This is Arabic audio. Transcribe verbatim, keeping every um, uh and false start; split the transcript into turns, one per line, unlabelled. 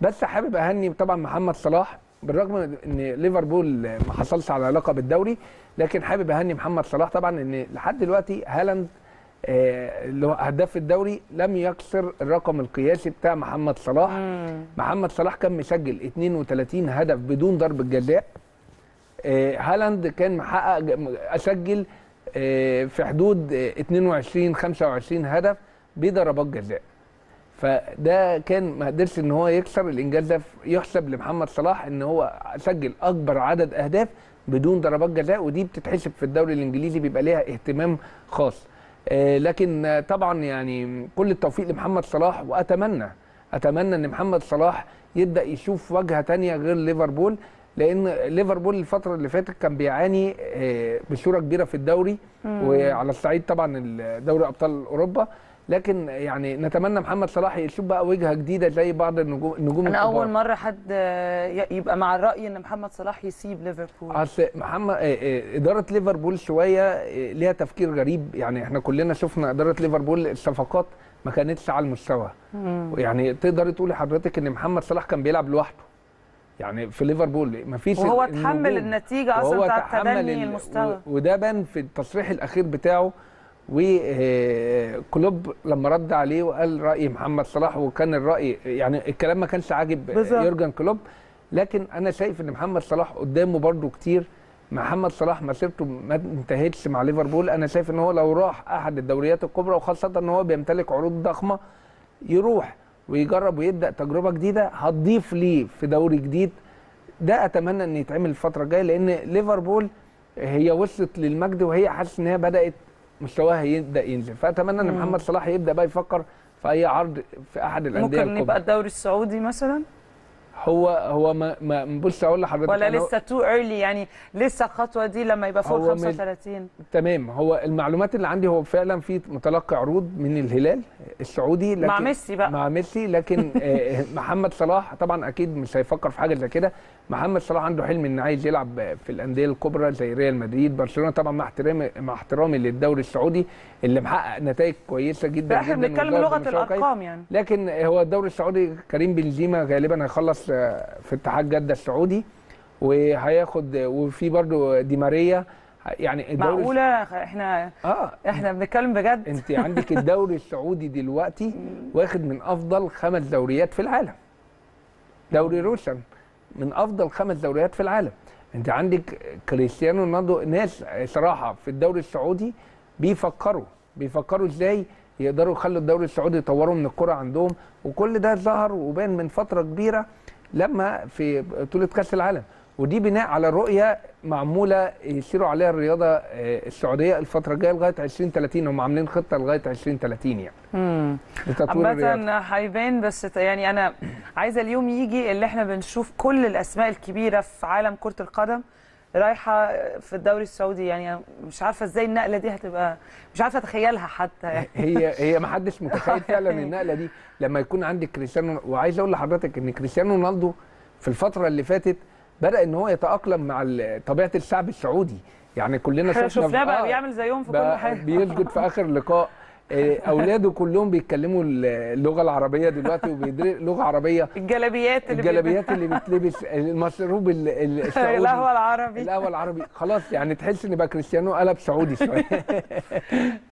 بس حابب اهني طبعا محمد صلاح بالرغم من ان ليفربول ما حصلش على لقب الدوري، لكن حابب اهني محمد صلاح طبعا ان لحد دلوقتي هالاند آه، اللي هو هداف الدوري لم يكسر الرقم القياسي بتاع محمد صلاح. مم. محمد صلاح كان مسجل اتنين وتلاتين هدف بدون ضربة جزاء. آه، هالاند كان محقق اسجل آه، في حدود اتنين وعشرين خمسة وعشرين هدف بضربات جزاء. فده كان ما قدرش ان هو يكسر الانجاز ده، يحسب لمحمد صلاح ان هو سجل اكبر عدد اهداف بدون ضربات جزاء، ودي بتتحسب في الدوري الانجليزي بيبقى ليها اهتمام خاص. آه لكن طبعا يعني كل التوفيق لمحمد صلاح، واتمنى اتمنى ان محمد صلاح يبدا يشوف واجهه ثانيه غير ليفربول، لان ليفربول الفتره اللي فاتت كان بيعاني آه بصوره كبيره في الدوري وعلى الصعيد طبعا دوري ابطال اوروبا. لكن يعني نتمنى محمد صلاح يشوف بقى وجهه جديده زي بعض النجوم النجوم
انا اول مره حد يبقى مع الراي ان محمد صلاح يسيب ليفربول.
اصل محمد اداره ليفربول شويه ليها تفكير غريب، يعني احنا كلنا شفنا اداره ليفربول الصفقات ما كانتش على المستوى. يعني تقدر تقول لحضرتك ان محمد صلاح كان بيلعب لوحده يعني في ليفربول، ما فيش
وهو تحمل النتيجه اصلا بتاعت تدني المستوى،
وده بان في التصريح الاخير بتاعه. وكلوب لما رد عليه وقال راي محمد صلاح، وكان الراي يعني الكلام ما كانش عاجب يورجن كلوب، لكن انا شايف ان محمد صلاح قدامه برده كتير. محمد صلاح مسيرته ما انتهتش مع ليفربول، انا شايف ان هو لو راح احد الدوريات الكبرى، وخاصه ان هو بيمتلك عروض ضخمه، يروح ويجرب ويبدا تجربه جديده هتضيف ليه في دوري جديد. ده اتمنى ان يتعمل الفتره الجايه، لان ليفربول هي وصلت للمجد وهي حاسس ان هي بدات مستواها يبدا ينزل، فاتمنى ان محمد صلاح يبدا بقى يفكر في اي عرض في احد الانديه
الكبرى. ممكن يبقى الدوري السعودي مثلا.
هو هو ما, ما بص اقول لحضرتك،
ولا لسه تو ايرلي يعني لسه الخطوه دي لما يبقى فوق خمسة وتلاتين؟
تمام. هو المعلومات اللي عندي هو فعلا في متلقي عروض من الهلال السعودي، لكن
مع ميسي بقى
مع ميسي، لكن محمد صلاح طبعا اكيد مش هيفكر في حاجه زي كده. محمد صلاح عنده حلم ان عايز يلعب في الانديه الكبرى زي ريال مدريد، برشلونه، طبعا مع احترامي مع احترامي للدوري السعودي اللي محقق نتائج كويسه جدا.
احنا بنتكلم لغه الارقام يعني.
لكن هو الدوري السعودي كريم بنزيما غالبا هيخلص في اتحاد جده السعودي، وهياخد وفي برضو دي ماريا. يعني
الدوري معقوله احنا اه احنا بنتكلم بجد.
انت عندك الدوري السعودي دلوقتي واخد من افضل خمس دوريات في العالم. دوري روشن من افضل خمس دوريات في العالم. انت عندك كريستيانو رونالدو. ناس صراحه في الدوري السعودي بيفكروا بيفكروا ازاي يقدروا يخلوا الدوري السعودي يطوروا من الكره عندهم، وكل ده ظهر وبان من فتره كبيره لما في بطوله كاس العالم، ودي بناء على رؤيه معموله يسيروا عليها الرياضه السعوديه الفتره الجايه لغايه عشرين تلاتين. هم عاملين خطه لغايه عشرين تلاتين يعني.
امم عامه هيبان، بس يعني انا عايزه اليوم يجي اللي احنا بنشوف كل الاسماء الكبيره في عالم كره القدم رايحه في الدوري السعودي. يعني مش عارفه ازاي النقله دي هتبقى، مش عارفه اتخيلها حتى يعني.
هي هي ما حدش متخيل فعلا النقله دي لما يكون عندك كريستيانو. وعايز اقول لحضرتك ان كريستيانو رونالدو في الفتره اللي فاتت بدا ان هو يتاقلم مع طبيعه الشعب السعودي. يعني كلنا
شفنا شفناه بقى بيعمل زيهم في كل حاجه،
بيسجد في اخر لقاء. اولاده كلهم بيتكلموا اللغه العربيه دلوقتي وبيدرسوا لغه عربيه.
الجلابيات اللي
الجلابيات اللي بتلبس، المشروب السعودي،
القهوه العربي
القهوه العربي خلاص. يعني تحس ان بقى كريستيانو قلب سعودي شويه.